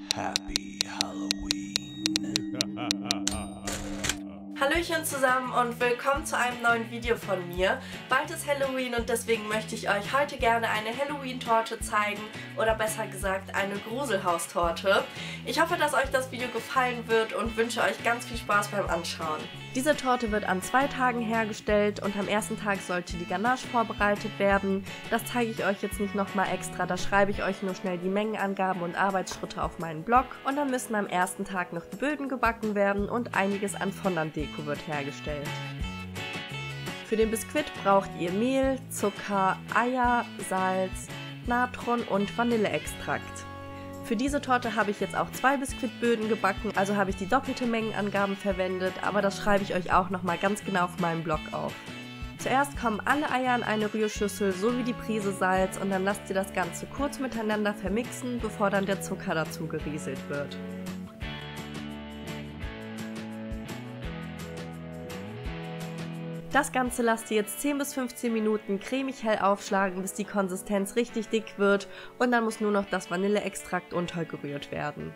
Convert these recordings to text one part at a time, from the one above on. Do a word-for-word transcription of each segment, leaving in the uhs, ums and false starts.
Happy Halloween. Hallöchen zusammen und willkommen zu einem neuen Video von mir. Bald ist Halloween und deswegen möchte ich euch heute gerne eine Halloween-Torte zeigen oder besser gesagt eine Gruselhaustorte. Ich hoffe, dass euch das Video gefallen wird und wünsche euch ganz viel Spaß beim Anschauen. Diese Torte wird an zwei Tagen hergestellt und am ersten Tag sollte die Ganache vorbereitet werden. Das zeige ich euch jetzt nicht nochmal extra, da schreibe ich euch nur schnell die Mengenangaben und Arbeitsschritte auf meinen Blog. Und dann müssen am ersten Tag noch die Böden gebacken werden und einiges an Fondant-Deko wird hergestellt. Für den Biskuit braucht ihr Mehl, Zucker, Eier, Salz, Natron und Vanilleextrakt. Für diese Torte habe ich jetzt auch zwei Biskuitböden gebacken, also habe ich die doppelte Mengenangaben verwendet, aber das schreibe ich euch auch nochmal ganz genau auf meinem Blog auf. Zuerst kommen alle Eier in eine Rührschüssel sowie die Prise Salz und dann lasst ihr das Ganze kurz miteinander vermixen, bevor dann der Zucker dazu gerieselt wird. Das Ganze lasst ihr jetzt zehn bis fünfzehn Minuten cremig hell aufschlagen, bis die Konsistenz richtig dick wird und dann muss nur noch das Vanilleextrakt untergerührt werden.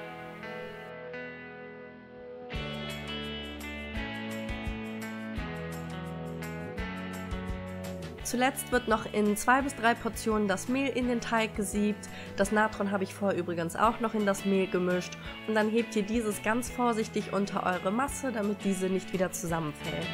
Zuletzt wird noch in zwei bis drei Portionen das Mehl in den Teig gesiebt. Das Natron habe ich vorher übrigens auch noch in das Mehl gemischt und dann hebt ihr dieses ganz vorsichtig unter eure Masse, damit diese nicht wieder zusammenfällt.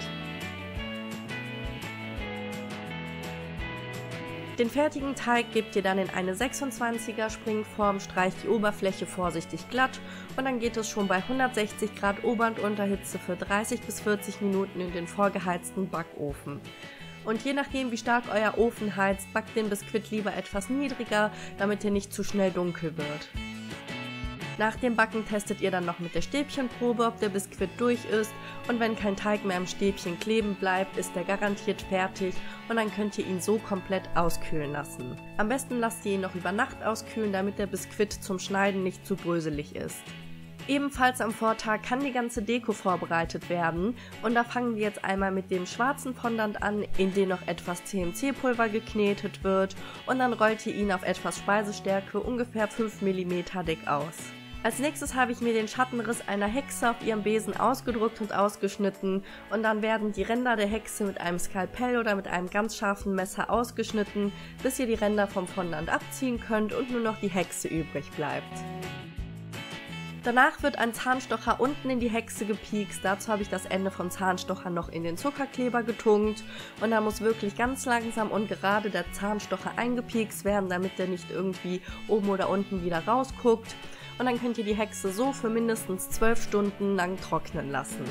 Den fertigen Teig gebt ihr dann in eine sechsundzwanziger Springform, streicht die Oberfläche vorsichtig glatt und dann geht es schon bei hundertsechzig Grad Ober- und Unterhitze für dreißig bis vierzig Minuten in den vorgeheizten Backofen. Und je nachdem wie stark euer Ofen heizt, backt den Biskuit lieber etwas niedriger, damit er nicht zu schnell dunkel wird. Nach dem Backen testet ihr dann noch mit der Stäbchenprobe, ob der Biskuit durch ist und wenn kein Teig mehr am Stäbchen kleben bleibt, ist er garantiert fertig und dann könnt ihr ihn so komplett auskühlen lassen. Am besten lasst ihr ihn noch über Nacht auskühlen, damit der Biskuit zum Schneiden nicht zu bröselig ist. Ebenfalls am Vortag kann die ganze Deko vorbereitet werden und da fangen wir jetzt einmal mit dem schwarzen Fondant an, in den noch etwas C M C-Pulver geknetet wird und dann rollt ihr ihn auf etwas Speisestärke ungefähr fünf Millimeter dick aus. Als nächstes habe ich mir den Schattenriss einer Hexe auf ihrem Besen ausgedruckt und ausgeschnitten und dann werden die Ränder der Hexe mit einem Skalpell oder mit einem ganz scharfen Messer ausgeschnitten, bis ihr die Ränder vom Fondant abziehen könnt und nur noch die Hexe übrig bleibt. Danach wird ein Zahnstocher unten in die Hexe gepiekst, dazu habe ich das Ende vom Zahnstocher noch in den Zuckerkleber getunkt und da muss wirklich ganz langsam und gerade der Zahnstocher eingepiekst werden, damit der nicht irgendwie oben oder unten wieder rausguckt. Und dann könnt ihr die Hexe so für mindestens zwölf Stunden lang trocknen lassen.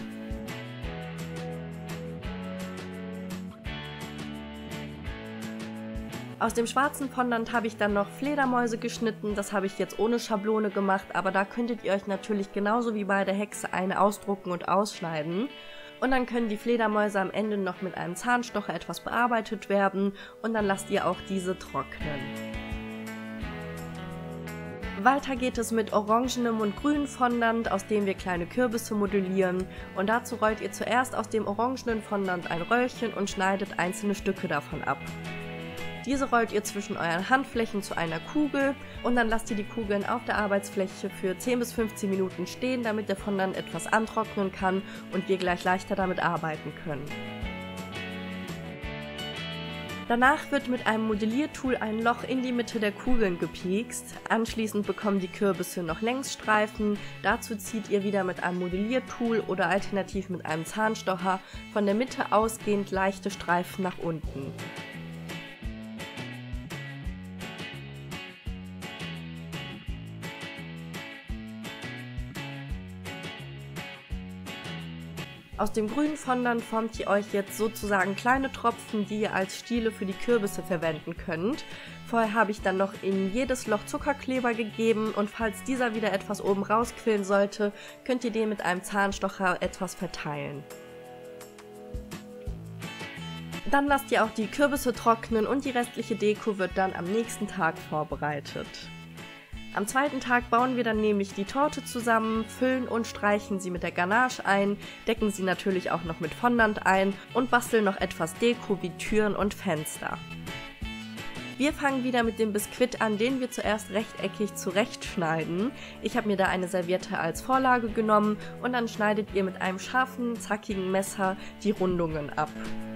Aus dem schwarzen Fondant habe ich dann noch Fledermäuse geschnitten, das habe ich jetzt ohne Schablone gemacht, aber da könntet ihr euch natürlich genauso wie bei der Hexe eine ausdrucken und ausschneiden. Und dann können die Fledermäuse am Ende noch mit einem Zahnstocher etwas bearbeitet werden und dann lasst ihr auch diese trocknen. Weiter geht es mit orangenem und grünem Fondant, aus dem wir kleine Kürbisse modellieren und dazu rollt ihr zuerst aus dem orangenen Fondant ein Röllchen und schneidet einzelne Stücke davon ab. Diese rollt ihr zwischen euren Handflächen zu einer Kugel und dann lasst ihr die Kugeln auf der Arbeitsfläche für zehn bis fünfzehn Minuten stehen, damit der Fondant etwas antrocknen kann und wir gleich leichter damit arbeiten können. Danach wird mit einem Modelliertool ein Loch in die Mitte der Kugeln gepiekst. Anschließend bekommen die Kürbisse noch Längsstreifen. Dazu zieht ihr wieder mit einem Modelliertool oder alternativ mit einem Zahnstocher von der Mitte ausgehend leichte Streifen nach unten. Aus dem grünen Fondant formt ihr euch jetzt sozusagen kleine Tropfen, die ihr als Stiele für die Kürbisse verwenden könnt. Vorher habe ich dann noch in jedes Loch Zuckerkleber gegeben und falls dieser wieder etwas oben rausquillen sollte, könnt ihr den mit einem Zahnstocher etwas verteilen. Dann lasst ihr auch die Kürbisse trocknen und die restliche Deko wird dann am nächsten Tag vorbereitet. Am zweiten Tag bauen wir dann nämlich die Torte zusammen, füllen und streichen sie mit der Ganache ein, decken sie natürlich auch noch mit Fondant ein und basteln noch etwas Deko wie Türen und Fenster. Wir fangen wieder mit dem Biskuit an, den wir zuerst rechteckig zurechtschneiden. Ich habe mir da eine Serviette als Vorlage genommen und dann schneidet ihr mit einem scharfen, zackigen Messer die Rundungen ab.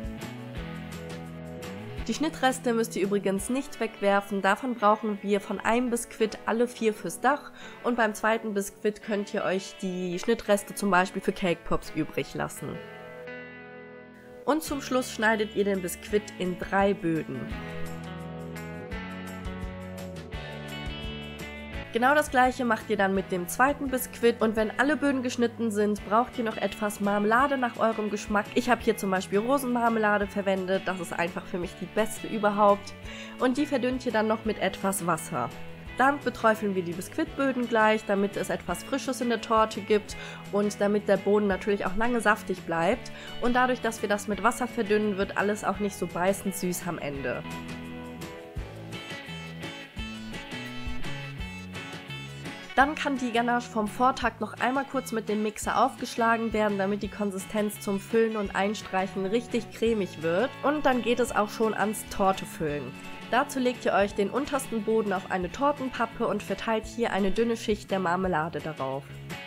Die Schnittreste müsst ihr übrigens nicht wegwerfen, davon brauchen wir von einem Biskuit alle vier fürs Dach und beim zweiten Biskuit könnt ihr euch die Schnittreste zum Beispiel für Cake Pops übrig lassen. Und zum Schluss schneidet ihr den Biskuit in drei Böden. Genau das gleiche macht ihr dann mit dem zweiten Biskuit und wenn alle Böden geschnitten sind, braucht ihr noch etwas Marmelade nach eurem Geschmack. Ich habe hier zum Beispiel Rosenmarmelade verwendet, das ist einfach für mich die beste überhaupt und die verdünnt ihr dann noch mit etwas Wasser. Dann beträufeln wir die Biskuitböden gleich, damit es etwas Frisches in der Torte gibt und damit der Boden natürlich auch lange saftig bleibt und dadurch, dass wir das mit Wasser verdünnen, wird alles auch nicht so beißend süß am Ende. Dann kann die Ganache vom Vortag noch einmal kurz mit dem Mixer aufgeschlagen werden, damit die Konsistenz zum Füllen und Einstreichen richtig cremig wird. Und dann geht es auch schon ans Tortefüllen. Dazu legt ihr euch den untersten Boden auf eine Tortenpappe und verteilt hier eine dünne Schicht der Marmelade darauf.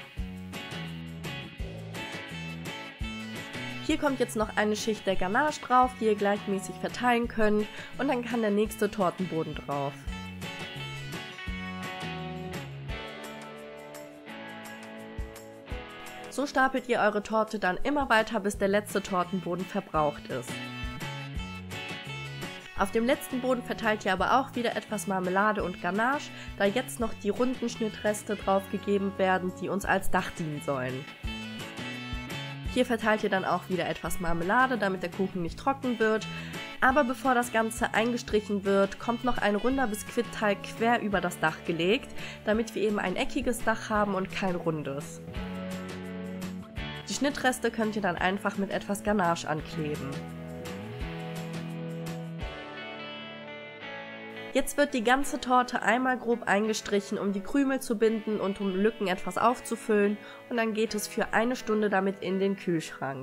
Hier kommt jetzt noch eine Schicht der Ganache drauf, die ihr gleichmäßig verteilen könnt und dann kann der nächste Tortenboden drauf. So stapelt ihr eure Torte dann immer weiter, bis der letzte Tortenboden verbraucht ist. Auf dem letzten Boden verteilt ihr aber auch wieder etwas Marmelade und Ganache, da jetzt noch die runden Schnittreste draufgegeben werden, die uns als Dach dienen sollen. Hier verteilt ihr dann auch wieder etwas Marmelade, damit der Kuchen nicht trocken wird. Aber bevor das Ganze eingestrichen wird, kommt noch ein runder Biskuitteig quer über das Dach gelegt, damit wir eben ein eckiges Dach haben und kein rundes. Die Schnittreste könnt ihr dann einfach mit etwas Ganache ankleben. Jetzt wird die ganze Torte einmal grob eingestrichen, um die Krümel zu binden und um Lücken etwas aufzufüllen und dann geht es für eine Stunde damit in den Kühlschrank.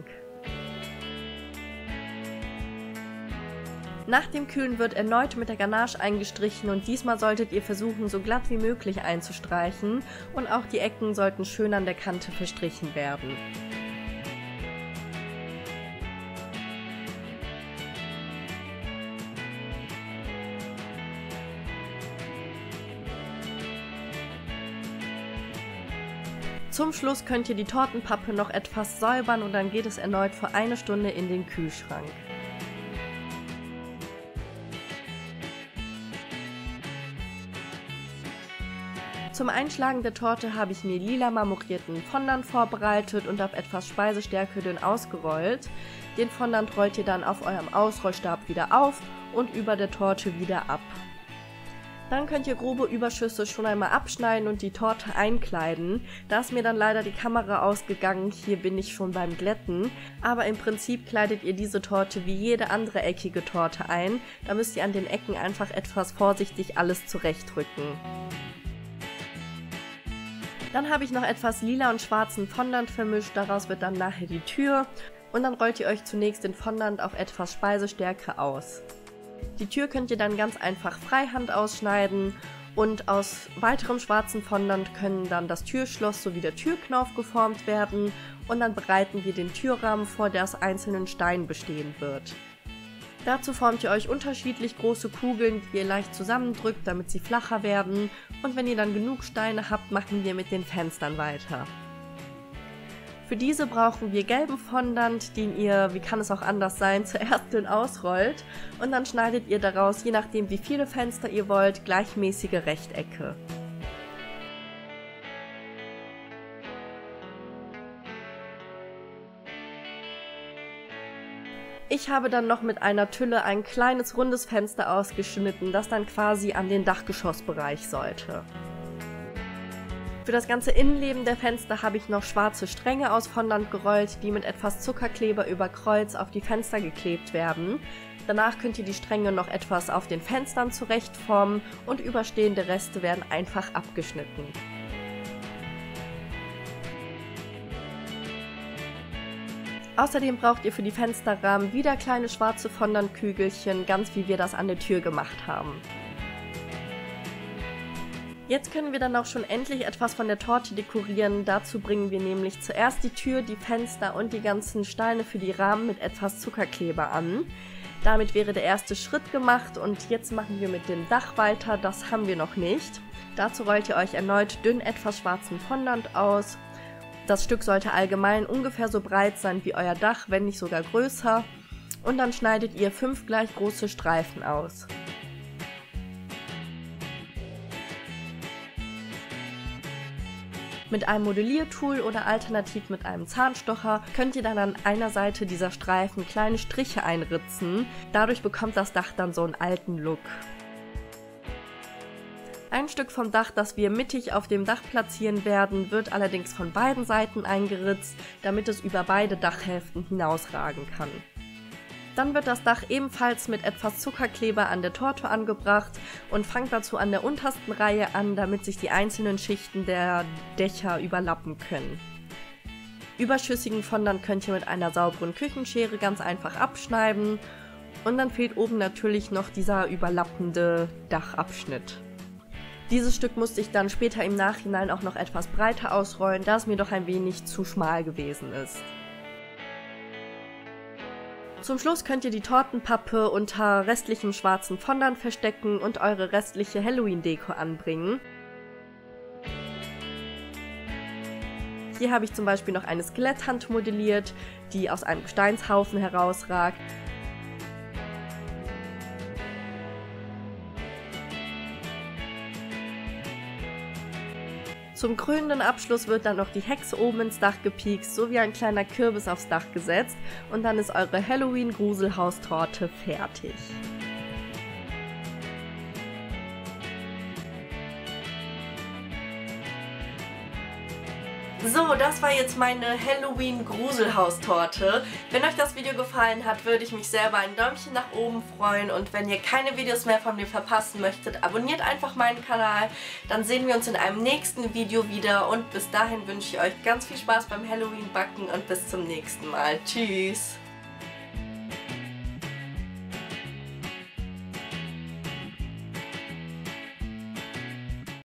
Nach dem Kühlen wird erneut mit der Ganache eingestrichen und diesmal solltet ihr versuchen, so glatt wie möglich einzustreichen und auch die Ecken sollten schön an der Kante verstrichen werden. Zum Schluss könnt ihr die Tortenpappe noch etwas säubern und dann geht es erneut für eine Stunde in den Kühlschrank. Zum Einschlagen der Torte habe ich mir lila marmorierten Fondant vorbereitet und auf etwas Speisestärke dünn ausgerollt. Den Fondant rollt ihr dann auf eurem Ausrollstab wieder auf und über der Torte wieder ab. Dann könnt ihr grobe Überschüsse schon einmal abschneiden und die Torte einkleiden. Da ist mir dann leider die Kamera ausgegangen, hier bin ich schon beim Glätten. Aber im Prinzip kleidet ihr diese Torte wie jede andere eckige Torte ein. Da müsst ihr an den Ecken einfach etwas vorsichtig alles zurechtrücken. Dann habe ich noch etwas lila und schwarzen Fondant vermischt, daraus wird dann nachher die Tür. Und dann rollt ihr euch zunächst den Fondant auf etwas Speisestärke aus. Die Tür könnt ihr dann ganz einfach freihand ausschneiden und aus weiterem schwarzen Fondant können dann das Türschloss sowie der Türknauf geformt werden und dann bereiten wir den Türrahmen vor, der aus einzelnen Steinen bestehen wird. Dazu formt ihr euch unterschiedlich große Kugeln, die ihr leicht zusammendrückt, damit sie flacher werden und wenn ihr dann genug Steine habt, machen wir mit den Fenstern weiter. Für diese brauchen wir gelben Fondant, den ihr, wie kann es auch anders sein, zuerst dünn ausrollt und dann schneidet ihr daraus, je nachdem wie viele Fenster ihr wollt, gleichmäßige Rechtecke. Ich habe dann noch mit einer Tülle ein kleines rundes Fenster ausgeschnitten, das dann quasi an den Dachgeschossbereich sollte. Für das ganze Innenleben der Fenster habe ich noch schwarze Stränge aus Fondant gerollt, die mit etwas Zuckerkleber über Kreuz auf die Fenster geklebt werden. Danach könnt ihr die Stränge noch etwas auf den Fenstern zurechtformen und überstehende Reste werden einfach abgeschnitten. Außerdem braucht ihr für die Fensterrahmen wieder kleine schwarze Fondant-Kügelchen, ganz wie wir das an der Tür gemacht haben. Jetzt können wir dann auch schon endlich etwas von der Torte dekorieren. Dazu bringen wir nämlich zuerst die Tür, die Fenster und die ganzen Steine für die Rahmen mit etwas Zuckerkleber an. Damit wäre der erste Schritt gemacht und jetzt machen wir mit dem Dach weiter, das haben wir noch nicht. Dazu rollt ihr euch erneut dünn etwas schwarzen Fondant aus. Das Stück sollte allgemein ungefähr so breit sein wie euer Dach, wenn nicht sogar größer. Und dann schneidet ihr fünf gleich große Streifen aus. Mit einem Modelliertool oder alternativ mit einem Zahnstocher könnt ihr dann an einer Seite dieser Streifen kleine Striche einritzen. Dadurch bekommt das Dach dann so einen alten Look. Ein Stück vom Dach, das wir mittig auf dem Dach platzieren werden, wird allerdings von beiden Seiten eingeritzt, damit es über beide Dachhälften hinausragen kann. Dann wird das Dach ebenfalls mit etwas Zuckerkleber an der Torte angebracht und fangt dazu an der untersten Reihe an, damit sich die einzelnen Schichten der Dächer überlappen können. Überschüssigen Fondant könnt ihr mit einer sauberen Küchenschere ganz einfach abschneiden und dann fehlt oben natürlich noch dieser überlappende Dachabschnitt. Dieses Stück musste ich dann später im Nachhinein auch noch etwas breiter ausrollen, da es mir doch ein wenig zu schmal gewesen ist. Zum Schluss könnt ihr die Tortenpappe unter restlichem schwarzen Fondant verstecken und eure restliche Halloween-Deko anbringen. Hier habe ich zum Beispiel noch eine Skeletthand modelliert, die aus einem Gesteinshaufen herausragt. Zum krönenden Abschluss wird dann noch die Hexe oben ins Dach gepiekst, sowie ein kleiner Kürbis aufs Dach gesetzt und dann ist eure Halloween-Gruselhaustorte fertig. So, das war jetzt meine Halloween-Gruselhaustorte. Wenn euch das Video gefallen hat, würde ich mich sehr über ein Däumchen nach oben freuen. Und wenn ihr keine Videos mehr von mir verpassen möchtet, abonniert einfach meinen Kanal. Dann sehen wir uns in einem nächsten Video wieder. Und bis dahin wünsche ich euch ganz viel Spaß beim Halloween-Backen und bis zum nächsten Mal. Tschüss!